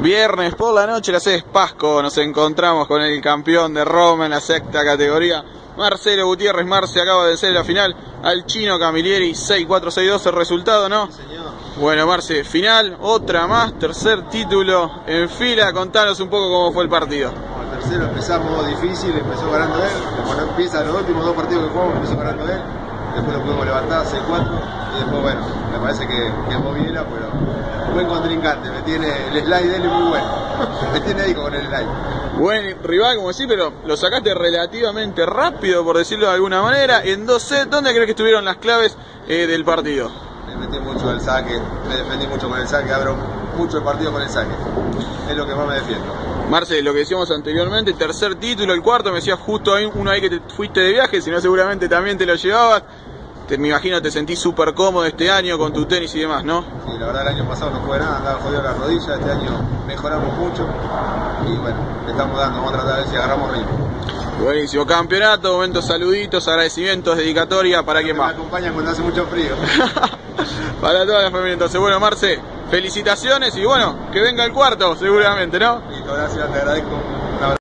Viernes por la noche, la sede es Pasco, nos encontramos con el campeón de Roma en la sexta categoría, Marcelo Gutiérrez. Marce acaba de vencer en la final al chino Camilleri, 6-4, 6-2 el resultado, ¿no? Sí, señor. Bueno, Marce, final, otra más, tercer título en fila. Contanos un poco cómo fue el partido. El tercero empezamos difícil, empezó ganando él. Cuando empieza los últimos dos partidos que jugamos, empezó ganando él. Después lo pudimos levantar 6-4 y después, bueno, me parece que es Moviela, pero buen contrincante, me tiene el slide de él muy bueno. Me tiene ahí con el slide. Buen rival, como decís, pero lo sacaste relativamente rápido, por decirlo de alguna manera. En 2 sets, ¿dónde crees que estuvieron las claves del partido? Me metí mucho el saque, me defendí mucho con el saque, abro mucho el partido con el saque. Es lo que más me defiendo. Marce, lo que decíamos anteriormente, tercer título, el cuarto, me decías justo ahí, uno ahí que te fuiste de viaje, si no seguramente también te lo llevabas. Me imagino te sentís súper cómodo este año con tu tenis y demás, ¿no? Sí, la verdad el año pasado no fue nada, andaba jodido la rodilla, este año mejoramos mucho y bueno, le estamos dando, vamos a tratar de ver si agarramos ritmo. Buenísimo, campeonato, momentos, saluditos, agradecimientos, dedicatoria, ¿para quién más? Me acompañan cuando hace mucho frío. Para toda la familia, entonces. Bueno, Marce, felicitaciones y bueno, que venga el cuarto, seguramente, ¿no? Listo, gracias, te agradezco.